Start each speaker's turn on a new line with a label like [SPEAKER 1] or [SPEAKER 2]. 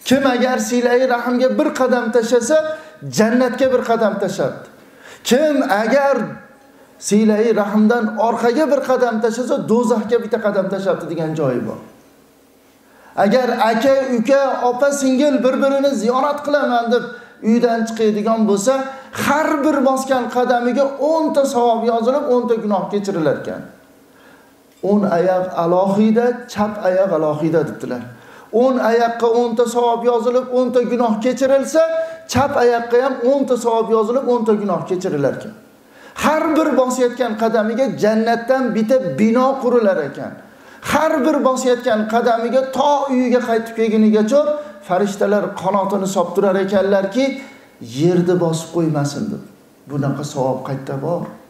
[SPEAKER 1] Kim agar silai rahmga bir qadam tashlasa, jannatga bir qadam tashladi. Kim agar silai rahmdan orqaga bir qadam tashlasa, do'zaxga bitta qadam tashlabdi degan joyi bor. Agar aka, uka, opa, singil bir-birini ziyorat qilaman deb uydan chiqadigan bo'lsa, har bir bosgan qadamiga 10 ta savob yozilib, 10 ta gunoh kechirilar ekan. 10 oyoq alohida, chap oyoq alohida debdilar. 10 oyoqqa 10 ta savob yozilib, 10 ta gunoh kechirilsa, chap oyoqqa ham 10 ta savob yozilib, 10 ta gunoh kechirilar ekan. Har bir bosayotgan qadamiga jannatdan bitta bino qurilar ekan. Har bir bosayotgan qadamiga to uyiga qaytib kelgunigacha farishtalar qanotini soptirar ekanlarki, yerda bosib qo'ymasin deb. Bunaqa savob qayerda bor?